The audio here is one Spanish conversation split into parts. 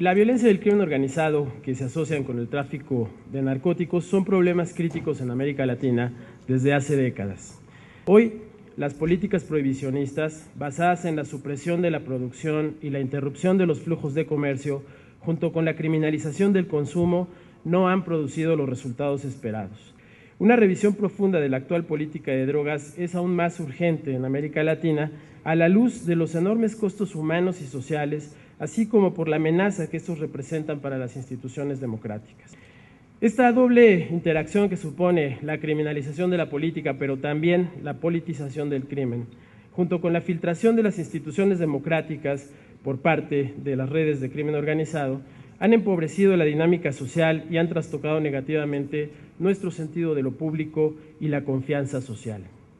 La violencia del crimen organizado que se asocian con el tráfico de narcóticos son problemas críticos en América Latina desde hace décadas. Hoy, las políticas prohibicionistas, basadas en la supresión de la producción y la interrupción de los flujos de comercio, junto con la criminalización del consumo, no han producido los resultados esperados. Una revisión profunda de la actual política de drogas es aún más urgente en América Latina a la luz de los enormes costos humanos y sociales, así como por la amenaza que estos representan para las instituciones democráticas. Esta doble interacción que supone la criminalización de la política, pero también la politización del crimen, junto con la filtración de las instituciones democráticas por parte de las redes de crimen organizado, han empobrecido la dinámica social y han trastocado negativamente nuestro sentido de lo público y la confianza social.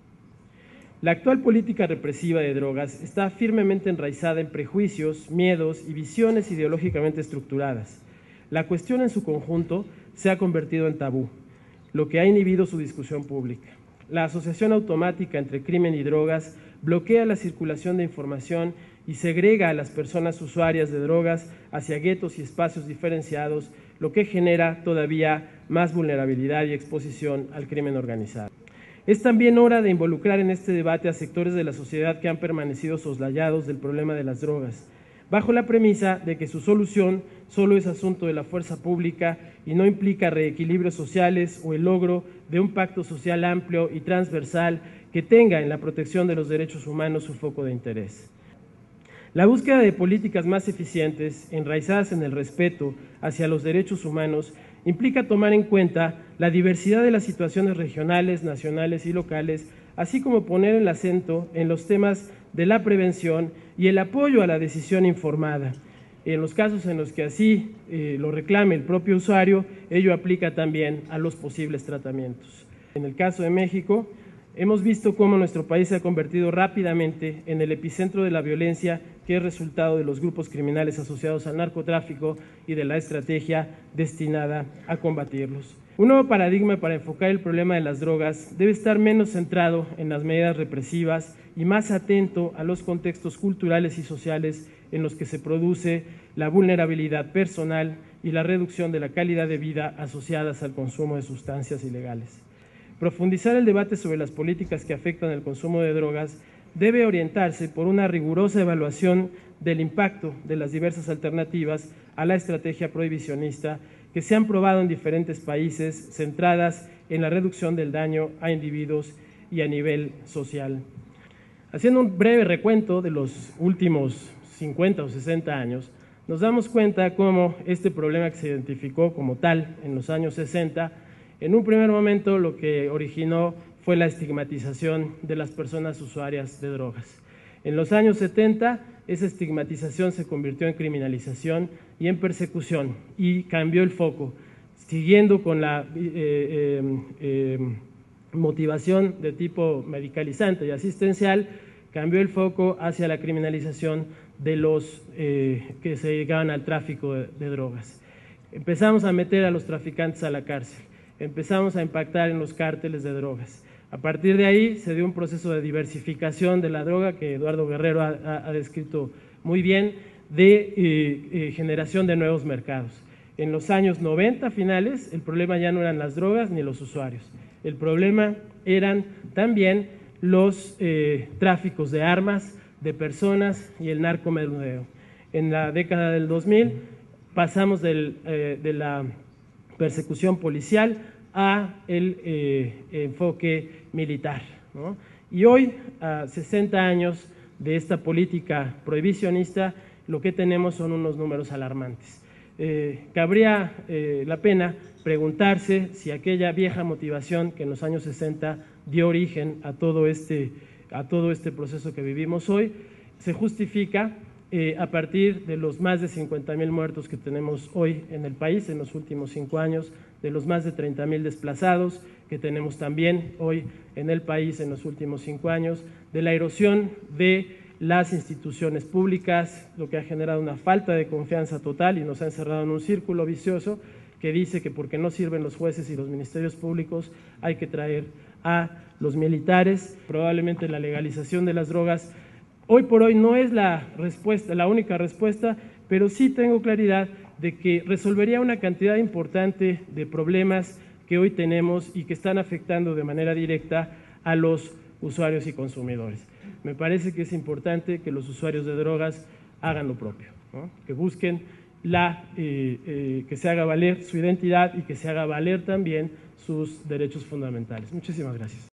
La actual política represiva de drogas está firmemente enraizada en prejuicios, miedos y visiones ideológicamente estructuradas. La cuestión en su conjunto se ha convertido en tabú, lo que ha inhibido su discusión pública. La asociación automática entre crimen y drogas bloquea la circulación de información y segrega a las personas usuarias de drogas hacia guetos y espacios diferenciados, lo que genera todavía más vulnerabilidad y exposición al crimen organizado. Es también hora de involucrar en este debate a sectores de la sociedad que han permanecido soslayados del problema de las drogas, bajo la premisa de que su solución solo es asunto de la fuerza pública y no implica reequilibrios sociales o el logro de un pacto social amplio y transversal que tenga en la protección de los derechos humanos su foco de interés. La búsqueda de políticas más eficientes, enraizadas en el respeto hacia los derechos humanos, implica tomar en cuenta la diversidad de las situaciones regionales, nacionales y locales, así como poner el acento en los temas de la prevención y el apoyo a la decisión informada. En los casos en los que así lo reclame el propio usuario, ello aplica también a los posibles tratamientos. En el caso de México, hemos visto cómo nuestro país se ha convertido rápidamente en el epicentro de la violencia que es resultado de los grupos criminales asociados al narcotráfico y de la estrategia destinada a combatirlos. Un nuevo paradigma para enfocar el problema de las drogas debe estar menos centrado en las medidas represivas y más atento a los contextos culturales y sociales en los que se produce la vulnerabilidad personal y la reducción de la calidad de vida asociadas al consumo de sustancias ilegales. Profundizar el debate sobre las políticas que afectan el consumo de drogas debe orientarse por una rigurosa evaluación del impacto de las diversas alternativas a la estrategia prohibicionista que se han probado en diferentes países, centradas en la reducción del daño a individuos y a nivel social. Haciendo un breve recuento de los últimos 50 o 60 años, nos damos cuenta cómo este problema que se identificó como tal en los años 60, en un primer momento lo que originó fue la estigmatización de las personas usuarias de drogas. En los años 70, esa estigmatización se convirtió en criminalización y en persecución y cambió el foco, siguiendo con la motivación de tipo medicalizante y asistencial, cambió el foco hacia la criminalización de los que se dedicaban al tráfico de drogas. Empezamos a meter a los traficantes a la cárcel, empezamos a impactar en los cárteles de drogas. A partir de ahí se dio un proceso de diversificación de la droga que Eduardo Guerrero ha descrito muy bien, de generación de nuevos mercados. En los años 90 finales, el problema ya no eran las drogas ni los usuarios. El problema eran también los tráficos de armas, de personas y el narcomenudeo. En la década del 2000 pasamos de la persecución policial a el enfoque militar, ¿no? Y hoy, a 60 años de esta política prohibicionista, lo que tenemos son unos números alarmantes. Cabría la pena preguntarse si aquella vieja motivación que en los años 60 dio origen a todo este proceso que vivimos hoy, se justifica a partir de los más de 50,000 muertos que tenemos hoy en el país en los últimos 5 años, de los más de 30,000 desplazados que tenemos también hoy en el país en los últimos 5 años, de la erosión de las instituciones públicas, lo que ha generado una falta de confianza total y nos ha encerrado en un círculo vicioso que dice que porque no sirven los jueces y los ministerios públicos hay que traer a los militares. Probablemente la legalización de las drogas hoy por hoy no es la única respuesta, pero sí tengo claridad de que resolvería una cantidad importante de problemas que hoy tenemos y que están afectando de manera directa a los usuarios y consumidores. Me parece que es importante que los usuarios de drogas hagan lo propio, ¿no? Que busquen que se haga valer su identidad y que se haga valer también sus derechos fundamentales. Muchísimas gracias.